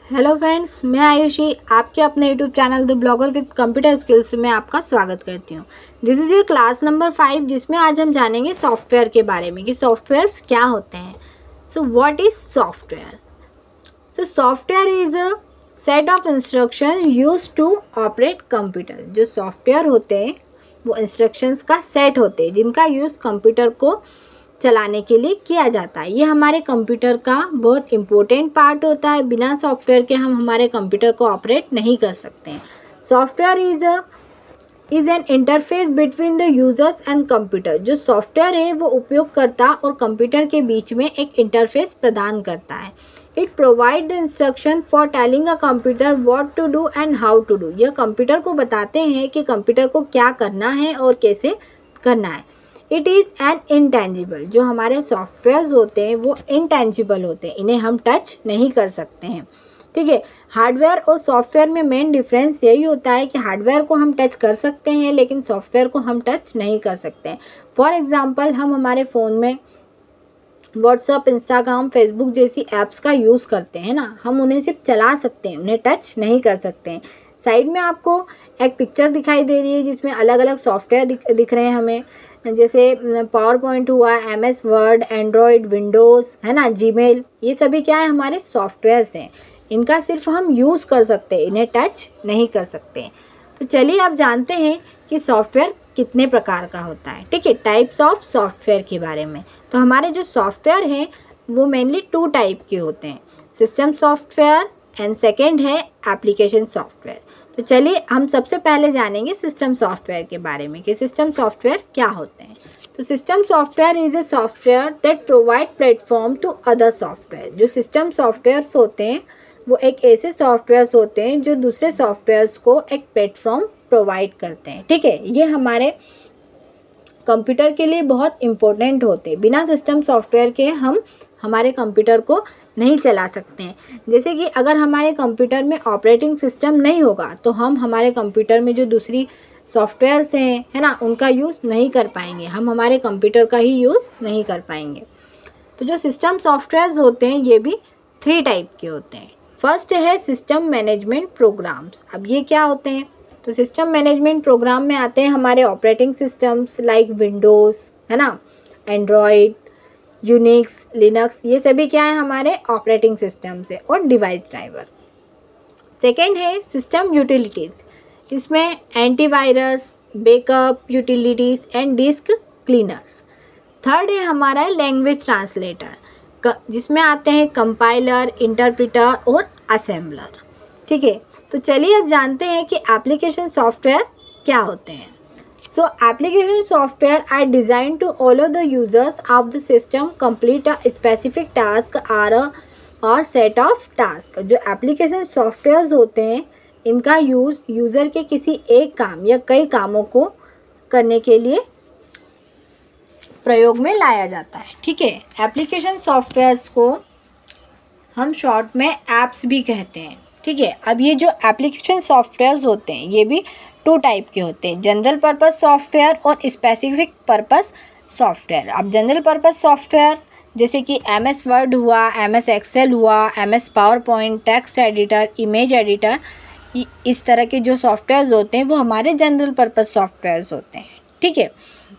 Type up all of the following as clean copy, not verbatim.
Hello friends, मैं आयुषी आपके अपने YouTube channel the blogger with computer skills में आपका स्वागत करती हूँ। This is your class number 5 जिसमें आज हम जानेंगे सॉफ्टवेयर के बारे में कि सॉफ्टवेयर्स क्या होते हैं। So what is software? So software is a set of instruction use to operate computer. जो सॉफ्टवेयर होते हैं वो इंस्ट्रक्शंस का सेट होते हैं जिनका यूज़ कंप्यूटर को चलाने के लिए किया जाता है। ये हमारे कंप्यूटर का बहुत इम्पोर्टेंट पार्ट होता है। बिना सॉफ्टवेयर के हम हमारे कंप्यूटर को ऑपरेट नहीं कर सकते हैं। Software is an interface between the users and computer. जो सॉफ्टवेयर है वो उपयोगकर्ता और कंप्यूटर के बीच में एक इंटरफेस प्रदान करता है। It provide the instruction for telling a computer what to do and how to do. यह कंप्यूटर को बताते हैं कि कंप्यूटर को क्या करना है और कैसे करना है। It is an intangible. जो हमारे सॉफ्टवेयर्स होते हैं वो इंटेंजिबल होते हैं, इन्हें हम टच नहीं कर सकते हैं। ठीक है, हार्डवेयर और सॉफ्टवेयर में मेन डिफरेंस यही होता है कि हार्डवेयर को हम टच कर सकते हैं लेकिन सॉफ्टवेयर को हम टच नहीं कर सकते हैं। फॉर एग्जांपल, हम हमारे फ़ोन में व्हाट्सअप, इंस्टाग्राम, फेसबुक जैसी ऐप्स का यूज़ करते हैं ना, हम उन्हें सिर्फ चला सकते हैं, उन्हें टच नहीं कर सकते हैं। साइड में आपको एक पिक्चर दिखाई दे रही है जिसमें अलग अलग सॉफ्टवेयर दिख रहे हैं हमें, जैसे पावर पॉइंट हुआ, MS वर्ड, एंड्रॉयड, विंडोज़, है ना, जीमेल। ये सभी क्या है, हमारे सॉफ्टवेयर्स हैं। इनका सिर्फ हम यूज़ कर सकते हैं, इन्हें टच नहीं कर सकते। तो चलिए आप जानते हैं कि सॉफ्टवेयर कितने प्रकार का होता है। ठीक है, टाइप्स ऑफ सॉफ्टवेयर के बारे में। तो हमारे जो सॉफ्टवेयर हैं वो मेनली 2 टाइप के होते हैं, सिस्टम सॉफ्टवेयर एंड सेकेंड है एप्लीकेशन सॉफ्टवेयर। तो चलिए हम सबसे पहले जानेंगे सिस्टम सॉफ्टवेयर के बारे में कि सिस्टम सॉफ्टवेयर क्या होते हैं। तो system software is a software that provide platform to other software. जो सिस्टम सॉफ्टवेयर्स होते हैं वो एक ऐसे सॉफ्टवेयर्स होते हैं जो दूसरे सॉफ्टवेयर्स को एक प्लेटफॉर्म प्रोवाइड करते हैं। ठीक है, ये हमारे कंप्यूटर के लिए बहुत इम्पोर्टेंट होते हैं। बिना सिस्टम सॉफ्टवेयर के हम हमारे कंप्यूटर को नहीं चला सकते हैं। जैसे कि अगर हमारे कंप्यूटर में ऑपरेटिंग सिस्टम नहीं होगा तो हम हमारे कंप्यूटर में जो दूसरी सॉफ्टवेयर्स हैं, है ना, उनका यूज़ नहीं कर पाएंगे, हम हमारे कंप्यूटर का ही यूज़ नहीं कर पाएंगे। तो जो सिस्टम सॉफ्टवेयर्स होते हैं ये भी 3 टाइप के होते हैं। फर्स्ट है सिस्टम मैनेजमेंट प्रोग्राम्स। अब ये क्या होते हैं? तो सिस्टम मैनेजमेंट प्रोग्राम में आते हैं हमारे ऑपरेटिंग सिस्टम्स लाइक विंडोज़, है ना, एंड्रॉयड, यूनिक्स, लिनक्स, ये सभी क्या है, हमारे ऑपरेटिंग सिस्टम्स है, और डिवाइस ड्राइवर। सेकेंड है सिस्टम यूटिलिटीज़। इसमें antivirus, backup utilities and disk cleaners. Third है हमारा लैंग्वेज ट्रांसलेटर, जिसमें आते हैं कंपाइलर, इंटरप्रेटर और असेंबलर। ठीक है, तो चलिए अब जानते हैं कि एप्लीकेशन सॉफ्टवेयर क्या होते हैं। So application software are designed to allow the users of the system complete a specific task or set of task। जो application softwares होते हैं इनका यूज़ यूज़र के किसी एक काम या कई कामों को करने के लिए प्रयोग में लाया जाता है। ठीक है, एप्लीकेशन सॉफ्टवेयर्स को हम शॉर्ट में ऐप्स भी कहते हैं। ठीक है, अब ये जो एप्लीकेशन सॉफ्टवेयर्स होते हैं ये भी 2 टाइप के होते हैं, जनरल पर्पस सॉफ्टवेयर और स्पेसिफिक पर्पस सॉफ्टवेयर। अब जनरल पर्पस सॉफ्टवेयर जैसे कि MS वर्ड हुआ, MS एक्सेल हुआ, MS PowerPoint, text editor, image editor, इस तरह के जो सॉफ्टवेयर्स होते हैं वो हमारे जनरल पर्पस सॉफ्टवेयर्स होते हैं। ठीक है,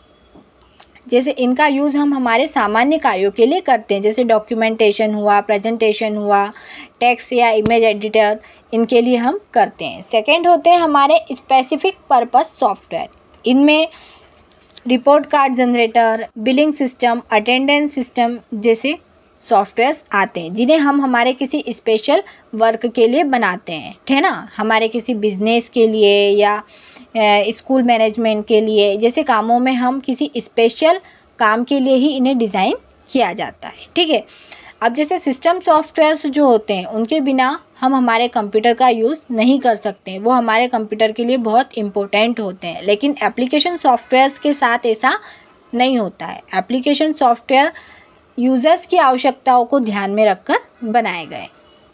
जैसे इनका यूज़ हम हमारे सामान्य कार्यों के लिए करते हैं, जैसे डॉक्यूमेंटेशन हुआ, प्रेजेंटेशन हुआ, टेक्स्ट या इमेज एडिटर, इनके लिए हम करते हैं। सेकंड होते हैं हमारे स्पेसिफिक पर्पस सॉफ्टवेयर। इनमें report card generator, billing system, attendance system जैसे सॉफ्टवेयर्स आते हैं जिन्हें हम हमारे किसी स्पेशल वर्क के लिए बनाते हैं, है ना, हमारे किसी बिजनेस के लिए या स्कूल मैनेजमेंट के लिए, जैसे कामों में हम किसी स्पेशल काम के लिए ही इन्हें डिज़ाइन किया जाता है। ठीक है, अब जैसे सिस्टम सॉफ्टवेयर्स जो होते हैं उनके बिना हम हमारे कंप्यूटर का यूज़ नहीं कर सकते, वो हमारे कंप्यूटर के लिए बहुत इम्पोर्टेंट होते हैं। लेकिन एप्लीकेशन सॉफ्टवेयर्स के साथ ऐसा नहीं होता है। एप्लीकेशन सॉफ्टवेयर यूज़र्स की आवश्यकताओं को ध्यान में रखकर बनाए गए।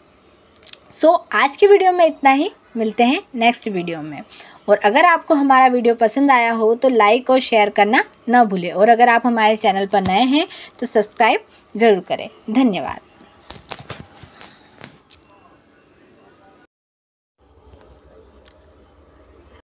आज की वीडियो में इतना ही, मिलते हैं नेक्स्ट वीडियो में। और अगर आपको हमारा वीडियो पसंद आया हो तो लाइक और शेयर करना न भूलें, और अगर आप हमारे चैनल पर नए हैं तो सब्सक्राइब ज़रूर करें। धन्यवाद।